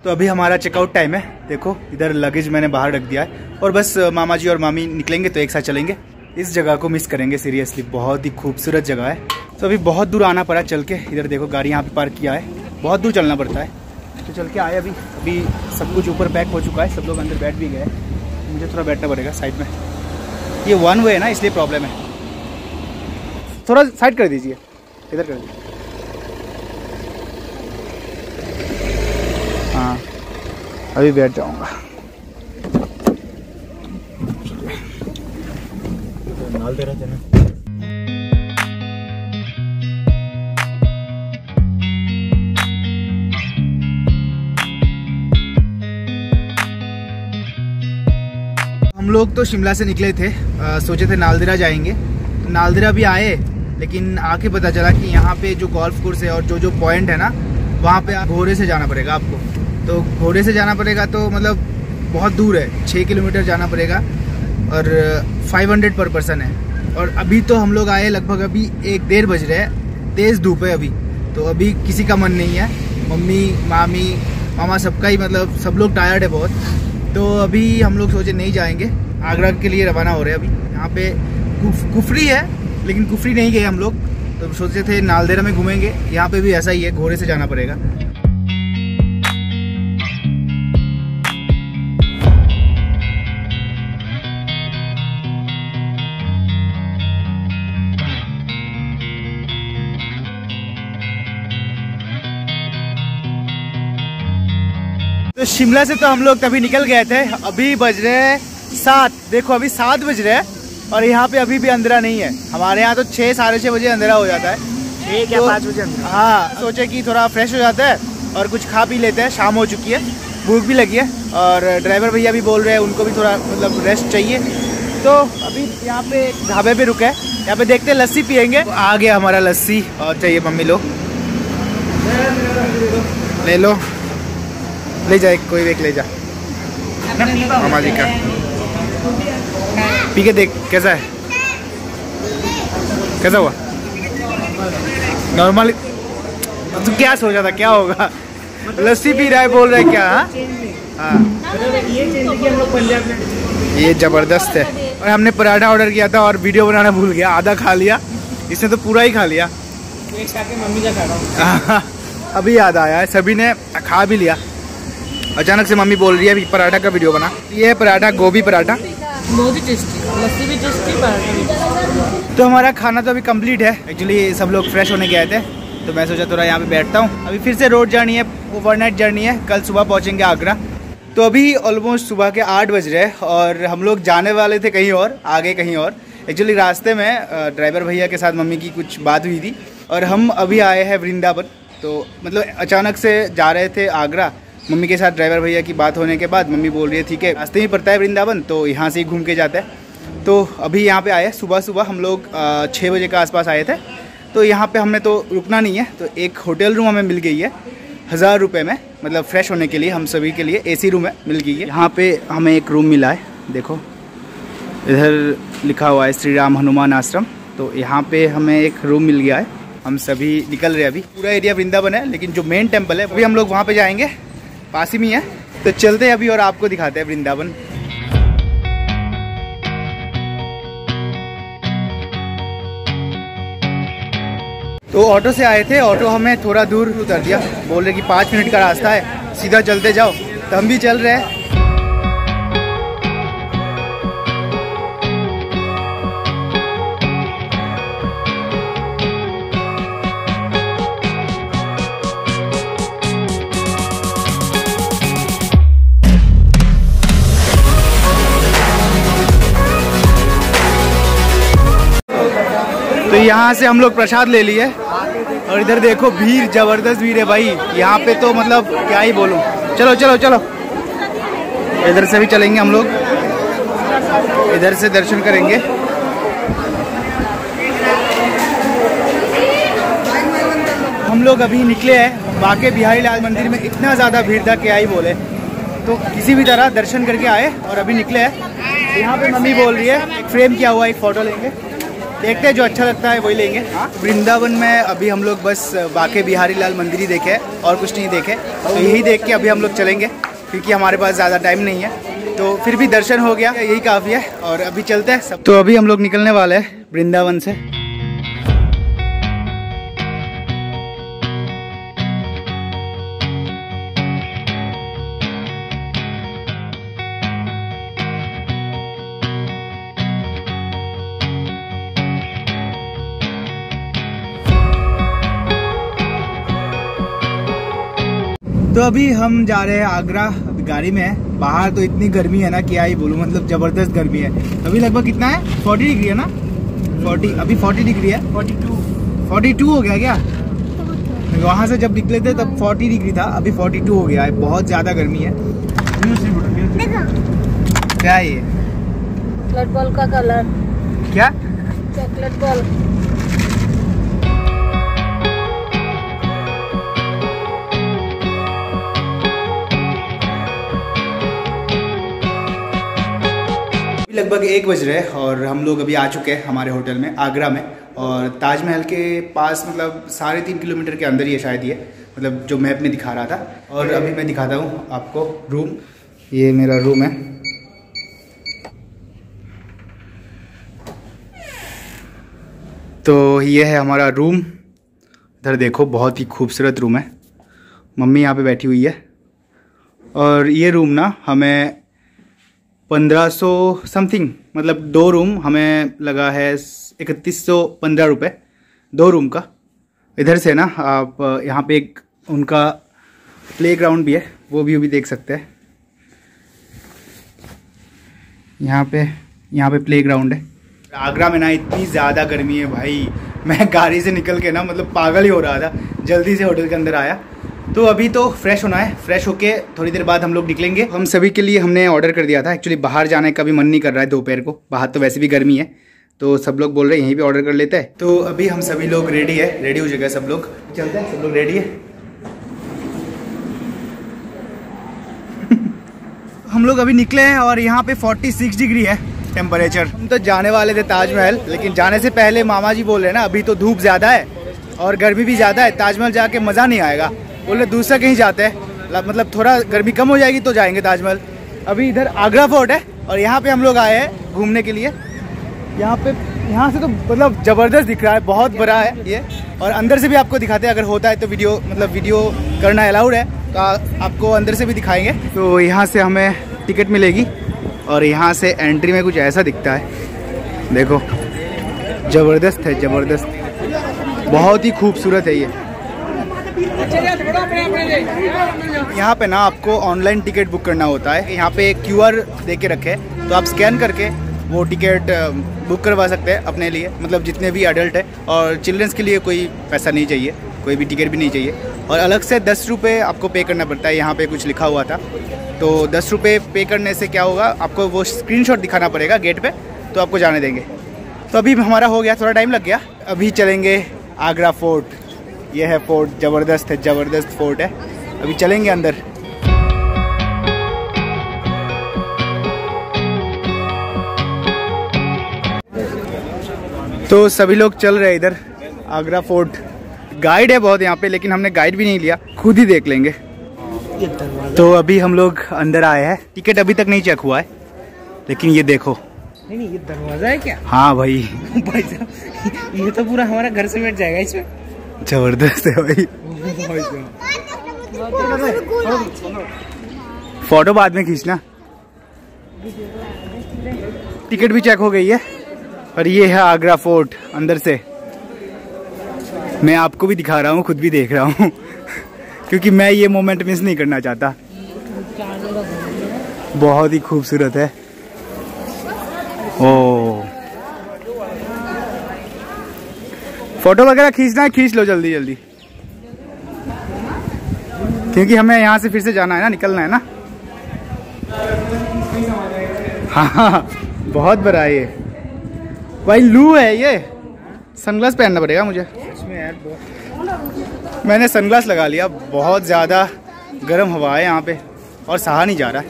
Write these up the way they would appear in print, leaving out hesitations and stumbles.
तो अभी हमारा चेकआउट टाइम है। देखो इधर लगेज मैंने बाहर रख दिया है और बस मामा जी और मामी निकलेंगे तो एक साथ चलेंगे। इस जगह को मिस करेंगे सीरियसली, बहुत ही खूबसूरत जगह है। तो अभी बहुत दूर आना पड़ा चल के। इधर देखो गाड़ी यहाँ पे पार्क किया है, बहुत दूर चलना पड़ता है। तो चल के आए अभी सब कुछ ऊपर पैक हो चुका है, सब लोग अंदर बैठ भी गए। मुझे थोड़ा बैठना पड़ेगा साइड में, ये वन वे है ना इसलिए प्रॉब्लम है। थोड़ा साइड कर दीजिए, इधर कर दीजिए। हाँ अभी बैठ जाऊंगा। नाल दे रहा था ना। हम लोग तो शिमला से निकले थे, सोचे थे नालदेहरा जाएंगे। तो नालदेहरा भी आए, लेकिन आके पता चला कि यहाँ पे जो गोल्फ कोर्स है और जो पॉइंट है ना, वहाँ पे घोड़े से जाना पड़ेगा आपको। तो घोड़े से जाना पड़ेगा तो मतलब बहुत दूर है, 6 किलोमीटर जाना पड़ेगा और 500 पर पर्सन है। और अभी तो हम लोग आए लगभग अभी 1-1:30 बज रहे हैं, तेज़ धूप है अभी। तो अभी किसी का मन नहीं है, मम्मी मामी मामा सबका ही, मतलब सब लोग टायर्ड है बहुत। तो अभी हम लोग सोचे नहीं जाएंगे, आगरा के लिए रवाना हो रहे हैं अभी। यहाँ पे कुफरी है, लेकिन कुफरी नहीं गए हम लोग, तो सोचे थे नालदेहरा में घूमेंगे। यहाँ पे भी ऐसा ही है, घोड़े से जाना पड़ेगा। तो शिमला से तो हम लोग तभी निकल गए थे, अभी बज रहे हैं 7। देखो अभी 7 बज रहे हैं और यहाँ पे अभी भी अंधेरा नहीं है। हमारे यहाँ तो 6 साढ़े 6 बजे अंधेरा हो जाता है, 6 या 5 बजे। हाँ सोचे कि थोड़ा फ्रेश हो जाता है और कुछ खा पी लेते हैं, शाम हो चुकी है, भूख भी लगी है। और ड्राइवर भैया भी बोल रहे हैं उनको भी थोड़ा मतलब रेस्ट चाहिए। तो अभी यहाँ पे ढाबे पे रुके हैं, यहाँ पे देखते हैं, लस्सी पियेंगे। आ गया हमारा लस्सी। और चाहिए मम्मी लो, ले लो, ले जा, कोई एक ले जा मामा जी का। पी के देख कैसा है, कैसा हुआ? नॉर्मल। तू क्या सोचा था क्या होगा? लस्सी पी रहा है, बोल रहा है क्या? हाँ ये जबरदस्त है। और हमने पराठा ऑर्डर किया था और वीडियो बनाना भूल गया, आधा खा लिया, इसने तो पूरा ही खा लिया। मम्मी का खा रहा हूँ। अभी याद आया है, सभी ने खा भी लिया। अचानक से मम्मी बोल रही है पराठा का वीडियो बना। ये पराठा, गोभी पराठा, बहुत ही टेस्टी, लस्सी भी टेस्टी, पराठा भी टेस्टी। तो हमारा खाना तो अभी कंप्लीट है। एक्चुअली सब लोग फ्रेश होने गए थे, तो मैं सोचा थोड़ा यहाँ पे बैठता हूँ। अभी फिर से रोड जर्नी है, ओवरनाइट जर्नी है, कल सुबह पहुँचेंगे आगरा। तो अभी ऑलमोस्ट सुबह के 8 बज रहे हैं और हम लोग जाने वाले थे कहीं और, आगे कहीं और। एक्चुअली रास्ते में ड्राइवर भैया के साथ मम्मी की कुछ बात हुई थी और हम अभी आए हैं वृंदावन। तो मतलब अचानक से जा रहे थे आगरा, मम्मी के साथ ड्राइवर भैया की बात होने के बाद मम्मी बोल रही है ठीक है, रास्ते में पड़ता है वृंदावन, तो यहाँ से ही घूम के जाता है। तो अभी यहाँ पे आए, सुबह हम लोग 6 बजे के आसपास आए थे। तो यहाँ पे हमने तो रुकना नहीं है, तो एक होटल रूम हमें मिल गई है 1000 रुपये में, मतलब फ्रेश होने के लिए हम सभी के लिए AC रूम है, मिल गई है। यहाँ पे हमें एक रूम मिला है, देखो इधर लिखा हुआ है श्री राम हनुमान आश्रम। तो यहाँ पे हमें एक रूम मिल गया है, हम सभी निकल रहे हैं। अभी पूरा एरिया वृंदावन है, लेकिन जो मेन टेम्पल है अभी हम लोग वहाँ पे जाएंगे, पास ही में है। तो चलते हैं अभी और आपको दिखाते हैं वृंदावन। तो ऑटो से आए थे, ऑटो हमें थोड़ा दूर उतर दिया, बोल रहे कि 5 मिनट का रास्ता है, सीधा चलते जाओ। तो हम भी चल रहे हैं। तो यहाँ से हम लोग प्रसाद ले लिए और इधर देखो भीड़, जबरदस्त भीड़ है भाई यहाँ पे, तो मतलब क्या ही बोलूँ। चलो चलो चलो, इधर से भी चलेंगे हम लोग, इधर से दर्शन करेंगे। हम लोग अभी निकले हैं, बाके बिहारी लाल मंदिर में इतना ज़्यादा भीड़ था क्या ही बोले। तो किसी भी तरह दर्शन करके आए और अभी निकले हैं। यहाँ पे मम्मी बोल रही है एक फ्रेम किया हुआ एक फ़ोटो लेंगे। देखते हैं जो अच्छा लगता है वही लेंगे। वृंदावन में अभी हम लोग बस बाके बिहारी लाल मंदिर ही देखे और कुछ नहीं देखे, तो यही देख के अभी हम लोग चलेंगे क्योंकि हमारे पास ज़्यादा टाइम नहीं है। तो फिर भी दर्शन हो गया, यही काफ़ी है और अभी चलते हैं सब। तो अभी हम लोग निकलने वाले हैं वृंदावन से। तो अभी हम जा रहे हैं आगरा, अभी गाड़ी में है। बाहर तो इतनी गर्मी है ना, क्या ही बोलूँ, मतलब ज़बरदस्त गर्मी है। अभी लगभग कितना है, 40 डिग्री है ना, 40, अभी 40 डिग्री है, 42 हो गया क्या? वहाँ से जब निकले थे तब 40 डिग्री था, अभी 42 हो गया है। बहुत ज़्यादा गर्मी है। क्या है ये? चॉकलेट बॉल का कलर। क्या? Chocolate ball. लगभग 1 बज रहे हैं और हम लोग अभी आ चुके हैं हमारे होटल में आगरा में, और ताजमहल के पास, मतलब 3.5 किलोमीटर के अंदर ही है शायद ये, मतलब जो मैप में दिखा रहा था। और अभी मैं दिखाता हूँ आपको रूम। ये मेरा रूम है। तो ये है हमारा रूम। इधर देखो, बहुत ही खूबसूरत रूम है। मम्मी यहाँ पे बैठी हुई है। और ये रूम ना हमें 1500 समथिंग, मतलब 2 रूम हमें लगा है 3115 रुपये 2 रूम का। इधर से ना आप यहाँ पे एक उनका प्लेग्राउंड भी है, वो भी देख सकते हैं। यहाँ पे प्लेग्राउंड है। आगरा में ना इतनी ज़्यादा गर्मी है भाई, मैं गाड़ी से निकल के ना मतलब पागल ही हो रहा था। जल्दी से होटल के अंदर आया। तो अभी तो फ्रेश होना है, फ्रेश होके थोड़ी देर बाद हम लोग निकलेंगे। हम सभी के लिए हमने ऑर्डर कर दिया था। एक्चुअली बाहर जाने का भी मन नहीं कर रहा है दोपहर को, बाहर तो वैसे भी गर्मी है, तो सब लोग बोल रहे हैं यहीं पे ऑर्डर कर लेते हैं। तो अभी हम सभी लोग रेडी है, रेडी हो चुके सब लोग, चलते हैं। सब लोग रेडी है। हम लोग अभी निकले हैं और यहाँ पे 46 डिग्री है टेम्परेचर। हम तो जाने वाले थे ताजमहल, लेकिन जाने से पहले मामा जी बोल रहे हैं ना अभी तो धूप ज़्यादा है और गर्मी भी ज़्यादा है, ताजमहल जाके मज़ा नहीं आएगा। बोले दूसरा कहीं जाते हैं, मतलब थोड़ा गर्मी कम हो जाएगी तो जाएंगे ताजमहल। अभी इधर आगरा फोर्ट है और यहाँ पे हम लोग आए हैं घूमने के लिए। यहाँ से तो मतलब ज़बरदस्त दिख रहा है, बहुत बड़ा है ये। और अंदर से भी आपको दिखाते हैं, अगर होता है तो वीडियो करना अलाउड है, तो आपको अंदर से भी दिखाएंगे। तो यहाँ से हमें टिकट मिलेगी और यहाँ से एंट्री में कुछ ऐसा दिखता है, देखो ज़बरदस्त है, ज़बरदस्त, बहुत ही खूबसूरत है ये। यहाँ पे ना आपको ऑनलाइन टिकट बुक करना होता है। यहाँ पे QR दे के रखे हैं, तो आप स्कैन करके वो टिकट बुक करवा सकते हैं अपने लिए, मतलब जितने भी अडल्ट है। और चिल्ड्रंस के लिए कोई पैसा नहीं चाहिए, कोई भी टिकट भी नहीं चाहिए। और अलग से 10 रुपये आपको पे करना पड़ता है। यहाँ पे कुछ लिखा हुआ था, तो 10 रुपये पे करने से क्या होगा, आपको वो स्क्रीनशॉट दिखाना पड़ेगा गेट पे, तो आपको जाने देंगे। तो अभी हमारा हो गया, थोड़ा टाइम लग गया। अभी चलेंगे आगरा फोर्ट। ये है फोर्ट, ज़बरदस्त है, ज़बरदस्त फोर्ट है। अभी चलेंगे अंदर। तो सभी लोग चल रहे हैं इधर आगरा फोर्ट। गाइड है बहुत यहाँ पे, लेकिन हमने गाइड भी नहीं लिया, खुद ही देख लेंगे। तो अभी हम लोग अंदर आए हैं। टिकट अभी तक नहीं चेक हुआ है, लेकिन ये देखो। नहीं, ये दरवाजा है क्या? हाँ भाई। भाई साहब, ये तो पूरा हमारा घर से बैठ जाएगा इसमें। जबरदस्त है भाई। फोटो बाद में खींचना। टिकट भी चेक हो गई है। और ये है आगरा फोर्ट अंदर से। मैं आपको भी दिखा रहा हूँ, खुद भी देख रहा हूँ क्योंकि मैं ये मोमेंट मिस नहीं करना चाहता। बहुत ही खूबसूरत है। ओ, फोटो वगैरह खींचना है, खींच लो जल्दी जल्दी, क्योंकि हमें यहाँ से फिर से जाना है ना, निकलना है ना। हाँ, बहुत बड़ा है ये भाई। लू है ये, सनग्लास पहनना पड़ेगा मुझे। मैंने सनग्लास लगा लिया। बहुत ज़्यादा गर्म हवा है यहाँ पे और सहा नहीं जा रहा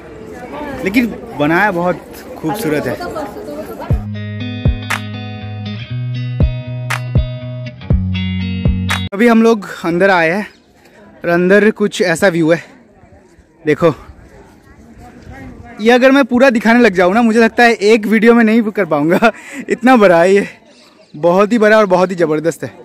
है, लेकिन बनाया बहुत खूबसूरत है। अभी हम लोग अंदर आए हैं और अंदर कुछ ऐसा व्यू है, देखो। ये अगर मैं पूरा दिखाने लग जाऊँ ना, मुझे लगता है एक वीडियो में नहीं कर पाऊँगा, इतना बड़ा है ये, बहुत ही बड़ा और बहुत ही ज़बरदस्त है।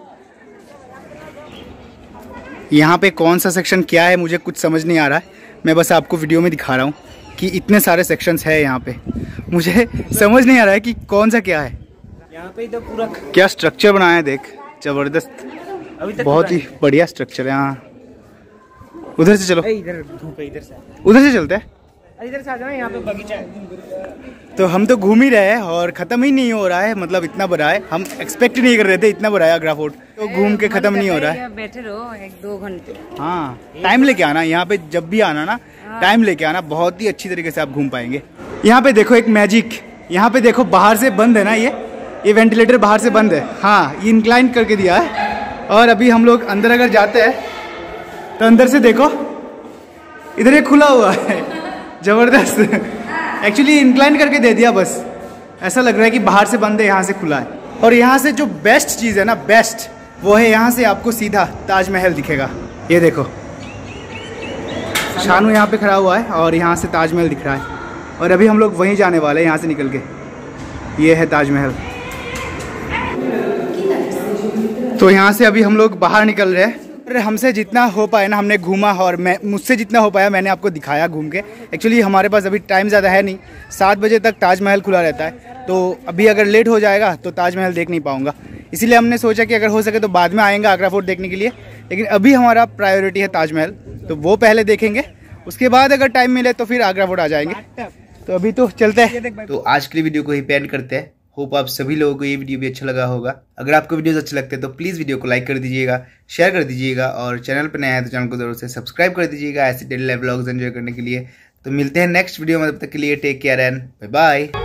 यहाँ पे कौन सा सेक्शन क्या है मुझे कुछ समझ नहीं आ रहा है, मैं बस आपको वीडियो में दिखा रहा हूँ कि इतने सारे सेक्शंस है यहाँ पे, मुझे समझ नहीं आ रहा है कि कौन सा क्या है। यहाँ पे तो पूरा क्या स्ट्रक्चर बनाया है, देख, ज़बरदस्त, बहुत ही बढ़िया स्ट्रक्चर है। यहाँ उधर से चलो, इधर धूप है, इधर से उधर से चलते हैं, इधर से आ जाना, यहाँ पे बगीचा है। तो हम तो घूम ही रहे हैं और ख़त्म ही नहीं हो रहा है, मतलब इतना बड़ा है, हम एक्सपेक्ट नहीं कर रहे थे इतना बड़ा है आगरा फोर्ट, तो घूम के ख़त्म नहीं हो रहा है। बैठे रहो 1-2 घंटे। हाँ, टाइम लेके आना यहाँ पे, जब भी आना ना टाइम लेके आना, बहुत ही अच्छी तरीके से आप घूम पाएंगे। यहाँ पे देखो एक मैजिक, यहाँ पे देखो बाहर से बंद है ना, ये वेंटिलेटर बाहर से बंद है, हाँ ये इंक्लाइन करके दिया है। और अभी हम लोग अंदर अगर जाते हैं तो अंदर से देखो इधर ये खुला हुआ है, ज़बरदस्त। एक्चुअली इंक्लाइन करके दे दिया, बस ऐसा लग रहा है कि बाहर से बंद है, यहाँ से खुला है। और यहाँ से जो बेस्ट चीज़ है ना, बेस्ट, वो है यहाँ से आपको सीधा ताजमहल दिखेगा। ये देखो शानू यहाँ पे खड़ा हुआ है और यहाँ से ताजमहल दिख रहा है, और अभी हम लोग वहीं जाने वाले हैं यहाँ से निकल के। ये है ताजमहल। तो यहाँ से अभी हम लोग बाहर निकल रहे हैं। हमसे जितना हो पाया ना हमने घूमा, और मुझसे जितना हो पाया मैंने आपको दिखाया घूम के। एक्चुअली हमारे पास अभी टाइम ज़्यादा है नहीं, 7 बजे तक ताजमहल खुला रहता है, तो अभी अगर लेट हो जाएगा तो ताजमहल देख नहीं पाऊँगा। इसीलिए हमने सोचा कि अगर हो सके तो बाद में आएंगे आगरा फोर्ट देखने के लिए, लेकिन अभी हमारा प्रायोरिटी है ताजमहल, तो वो पहले देखेंगे, उसके बाद अगर टाइम मिले तो फिर आगरा फोर्ट आ जाएंगे। तो अभी तो चलते हैं। तो आज के लिए वीडियो को ही एंड करते हैं। होप आप सभी लोगों को ये वीडियो भी अच्छा लगा होगा। अगर आपको वीडियोस अच्छे लगते हैं तो प्लीज़ वीडियो को लाइक कर दीजिएगा, शेयर कर दीजिएगा, और चैनल पर नया है तो चैनल को जरूर से सब्सक्राइब कर दीजिएगा ऐसे डेली लाइफ व्लॉग्स एंजॉय करने के लिए। तो मिलते हैं नेक्स्ट वीडियो में, तब तक के लिए take care and bye bye.